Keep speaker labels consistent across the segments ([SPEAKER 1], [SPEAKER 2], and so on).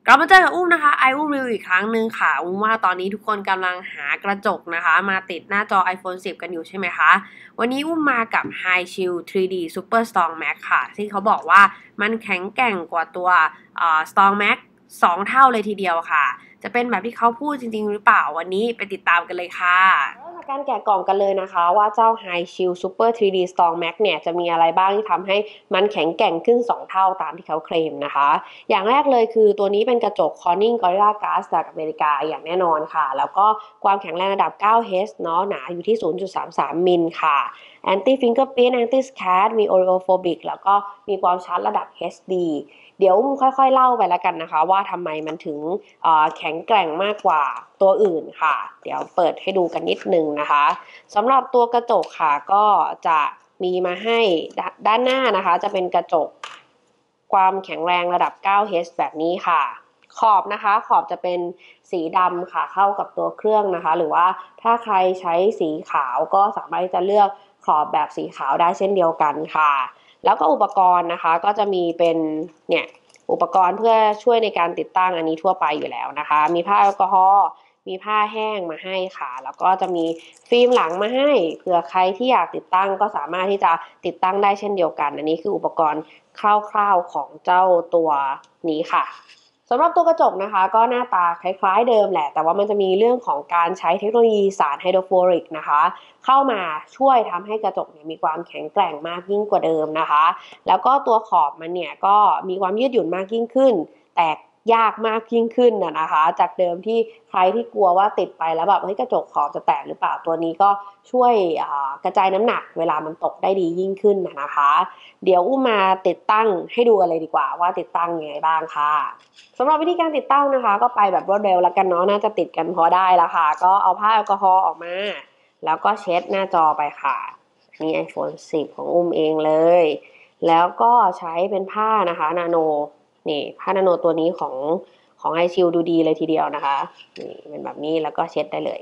[SPEAKER 1] กลับมาเจอกับอุ้มนะคะอุ้มรีวิวอีกครั้งหนึ่งค่ะอุ้มว่าตอนนี้ทุกคนกำลังหากระจกนะคะมาติดหน้าจอ iPhone 10 กันอยู่ใช่ไหมคะวันนี้อุ้มมากับ High Shield 3D Super Strong Max ค่ะที่เขาบอกว่ามันแข็งแกร่งกว่าตัวStrong Max 2 เท่าเลยทีเดียวค่ะจะเป็นแบบที่เขาพูดจริงๆหรือเปล่าวันนี้ไปติดตามกันเลยค่ะเริ่มจากการแกะกล่องกันเลยนะคะว่าเจ้า High Shield Super 3D Strong Max เนี่ยจะมีอะไรบ้างที่ทำให้มันแข็งแกร่งขึ้น2 เท่าตามที่เขาเคลมนะคะอย่างแรกเลยคือตัวนี้เป็นกระจก Corning Gorilla Glass จากอเมริกาอย่างแน่นอนค่ะแล้วก็ความแข็งแรงระดับ 9Hz เนาะหนาอยู่ที่ 0.33 มิลค่ะ Anti Fingerprint Anti Scratch มี Oreophobic แล้วก็มีความชัดระดับ HD เดี๋ยวค่อยๆเล่าไปแล้วกันนะคะว่าทำไมมันถึงแข็งแกร่งมากกว่าตัวอื่นค่ะเดี๋ยวเปิดให้ดูกันนิดนึงนะคะสำหรับตัวกระจกค่ะก็จะมีมาให้ด้านหน้านะคะจะเป็นกระจกความแข็งแรงระดับ 9Hz แบบนี้ค่ะขอบนะคะขอบจะเป็นสีดำค่ะเข้ากับตัวเครื่องนะคะหรือว่าถ้าใครใช้สีขาวก็สามารถจะเลือกขอบแบบสีขาวได้เช่นเดียวกันค่ะแล้วก็อุปกรณ์นะคะก็จะมีเป็นเนี่ยอุปกรณ์เพื่อช่วยในการติดตั้งอันนี้ทั่วไปอยู่แล้วนะคะมีผ้าแอลกอฮอล์มีผ้าแห้งมาให้ค่ะแล้วก็จะมีฟิล์มหลังมาให้เผื่อใครที่อยากติดตั้งก็สามารถที่จะติดตั้งได้เช่นเดียวกันอันนี้คืออุปกรณ์คร่าวๆของเจ้าตัวนี้ค่ะสำหรับตัวกระจกนะคะก็หน้าตาคล้ายๆเดิมแหละแต่ว่ามันจะมีเรื่องของการใช้เทคโนโลยีสารไฮโดรฟลูออริกนะคะเข้ามาช่วยทำให้กระจกเนี่ยมีความแข็งแกร่งมากยิ่งกว่าเดิมนะคะแล้วก็ตัวขอบมันเนี่ยก็มีความยืดหยุ่นมากยิ่งขึ้นแตกยากมากยิ่งขึ้นนะคะจากเดิมที่ใครที่กลัวว่าติดไปแล้วแบบเฮ้ยกระจกขอบจะแตกหรือเปล่าตัวนี้ก็ช่วยกระจายน้ำหนักเวลามันตกได้ดียิ่งขึ้นนะคะเดี๋ยวอุ้มมาติดตั้งให้ดูกันเลยดีกว่าว่าติดตั้งยังไงบ้างค่ะสำหรับวิธีการติดตั้งนะคะก็ไปแบบรวดเร็วแล้วกันเนาะน่าจะติดกันพอได้แล้วค่ะก็เอาผ้าแอลกอฮอล์ออกมาแล้วก็เช็ดหน้าจอไปค่ะนี่ iPhone 10 ของอุ้มเองเลยแล้วก็ใช้เป็นผ้านะคะนาโนนี่ผ้านาโนตัวนี้ของไอชิลดูดีเลยทีเดียวนะคะนี่เป็นแบบนี้แล้วก็เช็ดได้เลย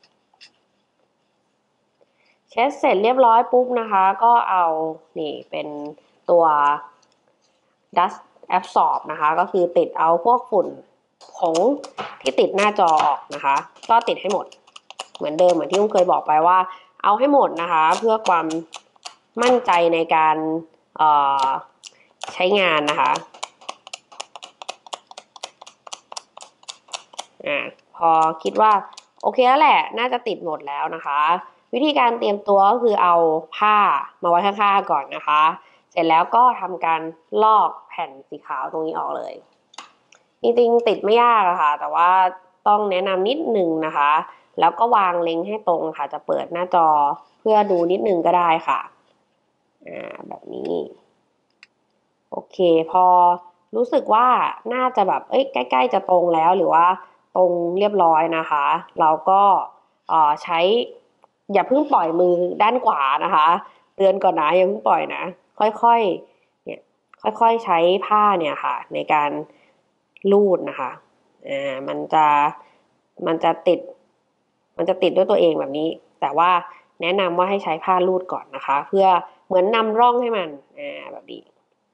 [SPEAKER 1] เช็ดเสร็จเรียบร้อยปุ๊บนะคะก็เอานี่เป็นตัว dust absorb นะคะก็คือติดเอาพวกฝุ่นผงที่ติดหน้าจอออกนะคะก็ติดให้หมดเหมือนเดิมเหมือนที่อุ้มเคยบอกไปว่าเอาให้หมดนะคะเพื่อความมั่นใจในการใช้งานนะคะพอคิดว่าโอเคแล้วแหละน่าจะติดหมดแล้วนะคะวิธีการเตรียมตัวก็คือเอาผ้ามาไว้ข้างๆก่อนนะคะเสร็จแล้วก็ทำการลอกแผ่นสีขาวตรงนี้ออกเลยจริงๆติดไม่ยากอะค่ะแต่ว่าต้องแนะนำนิดนึงนะคะแล้วก็วางเล็งให้ตรงค่ะจะเปิดหน้าจอเพื่อดูนิดนึงก็ได้ค่ะแบบนี้โอเคพอรู้สึกว่าน่าจะแบบใกล้ๆจะตรงแล้วหรือว่าตรงเรียบร้อยนะคะเราก็ใช้อย่าเพิ่งปล่อยมือด้านขวานะคะเตือนก่อนนะอย่าเพิ่งปล่อยนะค่อยๆเนี่ยค่อยๆใช้ผ้าเนี่ยค่ะในการลูดนะคะมันจะติดด้วยตัวเองแบบนี้แต่ว่าแนะนำว่าให้ใช้ผ้าลูดก่อนนะคะเพื่อเหมือนนำร่องให้มันแบบนี้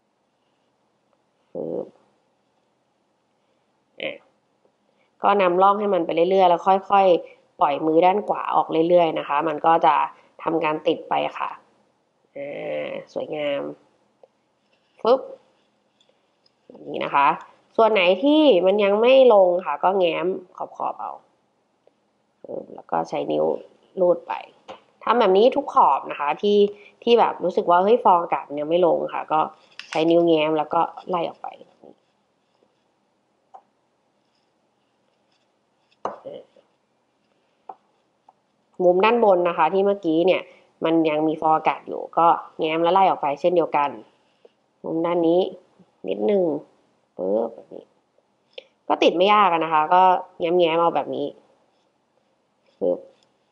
[SPEAKER 1] ก็นำร่องให้มันไปเรื่อยๆแล้วค่อยๆปล่อยมือด้านขวาออกเรื่อยๆนะคะมันก็จะทำการติดไปค่ะสวยงามปึ๊บแบบนี้นะคะส่วนไหนที่มันยังไม่ลงค่ะก็แง้มขอบๆเอาแล้วก็ใช้นิ้วลูดไปทำแบบนี้ทุกขอบนะคะที่แบบรู้สึกว่าเฮ้ยฟองอากาศยังไม่ลงค่ะก็ใช้นิ้วแง้มแล้วก็ไล่ออกไปมุมด้านบนนะคะที่เมื่อกี้เนี่ยมันยังมีฟองอากาศอยู่ก็แง้มแล้วไล่ออกไปเช่นเดียวกันมุมด้านนี้นิดนึงปึ๊บแบบนี้ก็ติดไม่ยากนะคะก็แง้มเอาแบบนี้ปึ๊บ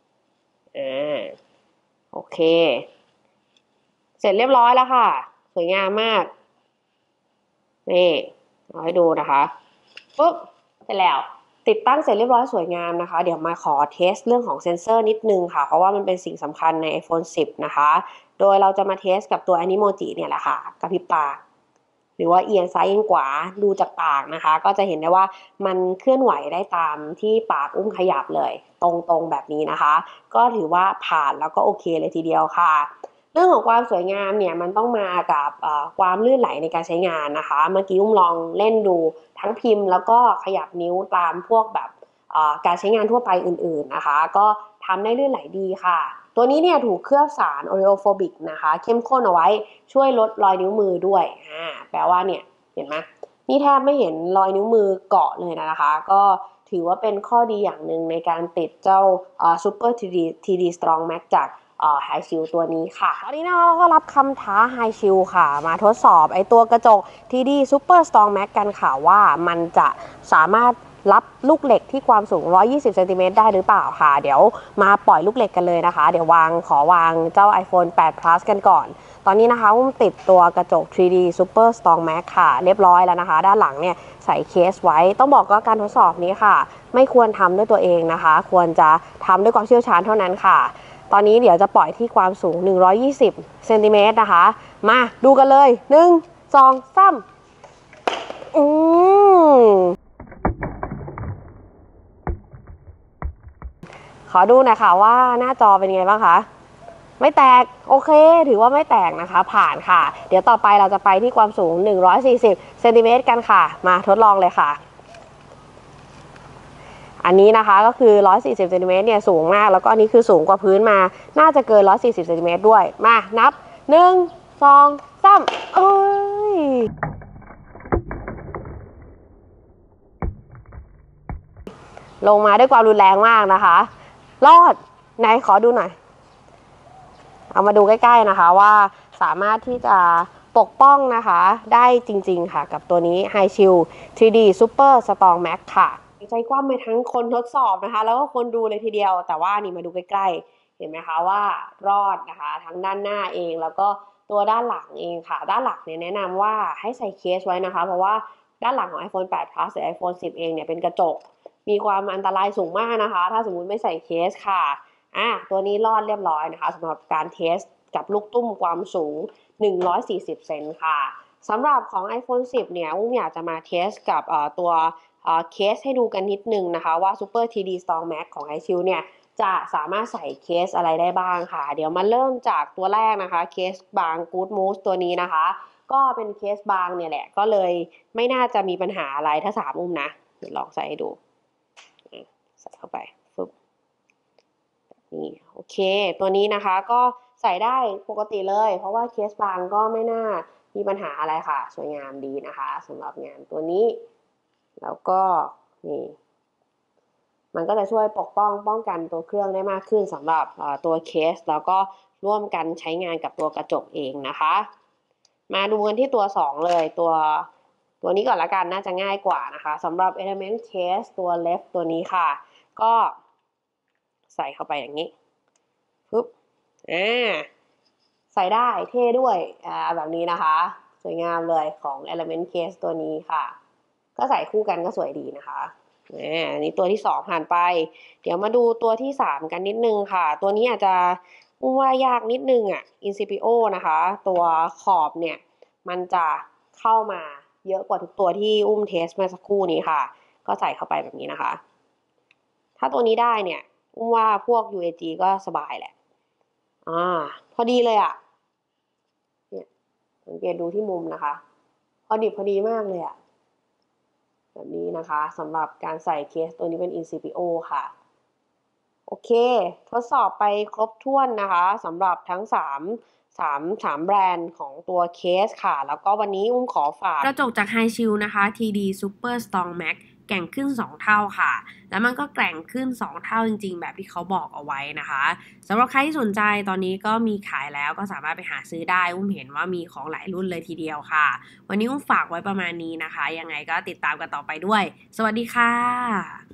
[SPEAKER 1] โอเคเสร็จเรียบร้อยแล้วค่ะสวยงามมากนี่เอาให้ดูนะคะปุ๊บเสร็จแล้วติดตั้งเสร็จเรียบร้อยสวยงามนะคะเดี๋ยวมาขอเทสเรื่องของเซ็นเซอร์นิดนึงค่ะเพราะว่ามันเป็นสิ่งสำคัญใน iPhone 10 นะคะโดยเราจะมาเทสกับตัว Animoji เนี่ยแหละค่ะกระพริบตาหรือว่าเอียงซ้ายเอียงขวาดูจากปากนะคะก็จะเห็นได้ว่ามันเคลื่อนไหวได้ตามที่ปากอุ้มขยับเลยตรงๆแบบนี้นะคะก็ถือว่าผ่านแล้วก็โอเคเลยทีเดียวค่ะเรื่องของความสวยงามเนี่ยมันต้องมากับความลื่นไหลในการใช้งานนะคะเมื่อกี้อุ้มลองเล่นดูทั้งพิมพ์แล้วก็ขยับนิ้วตามพวกแบบการใช้งานทั่วไปอื่นๆนะคะก็ทำได้ลื่นไหลดีค่ะตัวนี้เนี่ยถูกเคลือบสารโอเรโอโฟบิกนะคะเข้มข้นเอาไว้ช่วยลดรอยนิ้วมือด้วยแปลว่าเนี่ยเห็นไหมนี่แทบไม่เห็นรอยนิ้วมือเกาะเลยนะคะก็ถือว่าเป็นข้อดีอย่างหนึ่งในการติดเจ้าSuper 3D Strong Max จากไฮชิลตัวนี้ค่ะตอนนี้นะคะเราก็รับคำท้าไฮชิลค่ะมาทดสอบไอตัวกระจก 3D Super Strong Max กันค่ะว่ามันจะสามารถรับลูกเหล็กที่ความสูง120เซนติเมตรได้หรือเปล่าค่ะเดี๋ยวมาปล่อยลูกเหล็กกันเลยนะคะเดี๋ยวขอวางเจ้า iPhone 8 Plus กันก่อนตอนนี้นะคะอุ้มติดตัวกระจก 3D Super Strong Max ค่ะเรียบร้อยแล้วนะคะด้านหลังเนี่ยใส่เคสไว้ต้องบอกว่าการทดสอบนี้ค่ะไม่ควรทำด้วยตัวเองนะคะควรจะทำด้วยความเชี่ยวชาญเท่านั้นค่ะตอนนี้เดี๋ยวจะปล่อยที่ความสูง120เซนติเมตรนะคะมาดูกันเลย1 2 3ขอดูหน่อยค่ะว่าหน้าจอเป็นไงบ้างคะไม่แตกโอเคถือว่าไม่แตกนะคะผ่านค่ะเดี๋ยวต่อไปเราจะไปที่ความสูง140เซนติเมตรกันค่ะมาทดลองเลยค่ะอันนี้นะคะก็คือ140เซนติเมตรเนี่ยสูงมากแล้วก็อันนี้คือสูงกว่าพื้นมาน่าจะเกิน140เซนติเมตรด้วยมานับ1 2 3เอ้ยลงมาด้วยความรุนแรงมากนะคะรอดไหนขอดูหน่อยเอามาดูใกล้ๆนะคะว่าสามารถที่จะปกป้องนะคะได้จริงๆค่ะกับตัวนี้ High Shield 3D Super Strong Max ค่ะใจกว้างไปทั้งคนทดสอบนะคะแล้วก็คนดูเลยทีเดียวแต่ว่านี่มาดูใกล้ๆเห็นไหมคะว่ารอดนะคะทั้งด้านหน้าเองแล้วก็ตัวด้านหลังเองค่ะด้านหลังเนี่ยแนะนำว่าให้ใส่เคสไว้นะคะเพราะว่าด้านหลังของ iPhone 8 Plus หรือ iPhone 10 เองเนี่ยเป็นกระจกมีความอันตรายสูงมากนะคะถ้าสมมุติไม่ใส่เคสค่ะตัวนี้รอดเรียบร้อยนะคะสำหรับการเทสกับลูกตุ้มความสูง140เซนค่ะสำหรับของ iPhone 10 เนี่ยอุ้มอยากจะมาเทสกับตัวเคสให้ดูกันนิดนึงนะคะว่า Super 3D Strong Max ของ iQIYI เนี่ยจะสามารถใส่เคสอะไรได้บ้างค่ะเดี๋ยวมาเริ่มจากตัวแรกนะคะเคสบาง Good Move ตัวนี้นะคะก็เป็นเคสบางเนี่ยแหละก็เลยไม่น่าจะมีปัญหาอะไรถ้า3อุ้มนะเดี๋ยวลองใส่ให้ดูใส่เข้าไปฟึบนี่โอเคตัวนี้นะคะก็ใส่ได้ปกติเลยเพราะว่าเคสบางก็ไม่น่ามีปัญหาอะไรค่ะสวยงามดีนะคะสำหรับงานตัวนี้แล้วก็นี่มันก็จะช่วยป้องกันตัวเครื่องได้มากขึ้นสำหรับตัวเคสแล้วก็ร่วมกันใช้งานกับตัวกระจกเองนะคะมาดูกันที่ตัว2เลยตัวนี้ก่อนละกันน่าจะง่ายกว่านะคะสำหรับ Element Case ตัว left ตัวนี้ค่ะก็ใส่เข้าไปอย่างนี้ปึ๊บใส่ได้เท่ด้วยแบบนี้นะคะสวยงามเลยของ Element Case ตัวนี้ค่ะก็ใส่คู่กันก็สวยดีนะคะอันนี้ตัวที่2ผ่านไปเดี๋ยวมาดูตัวที่3กันนิดนึงค่ะตัวนี้อาจจะว่ายากนิดนึงIncipio นะคะตัวขอบเนี่ยมันจะเข้ามาเยอะกว่าทุกตัวที่อุ้มเทสมาสักครู่นี้ค่ะก็ใส่เข้าไปแบบนี้นะคะถ้าตัวนี้ได้เนี่ยอุ้มว่าพวก UAG ก็สบายแหละพอดีเลยเนี่ยสังเกตดูที่มุมนะคะพอดีมากเลยแบบนี้นะคะสำหรับการใส่เคสตัวนี้เป็น Incipio ค่ะโอเคทดสอบไปครบถ้วนนะคะสำหรับทั้ง3แบรนด์ของตัวเคสค่ะแล้วก็วันนี้อุ้มขอฝากกระจกจาก High Shield นะคะ 3D Super Strong Max แกร่งขึ้น2เท่าค่ะแล้วมันก็แกร่งขึ้น2เท่าจริงๆแบบที่เขาบอกเอาไว้นะคะสำหรับใครที่สนใจตอนนี้ก็มีขายแล้วก็สามารถไปหาซื้อได้อุ้มเห็นว่ามีของหลายรุ่นเลยทีเดียวค่ะวันนี้อุ้มฝากไว้ประมาณนี้นะคะยังไงก็ติดตามกันต่อไปด้วยสวัสดีค่ะ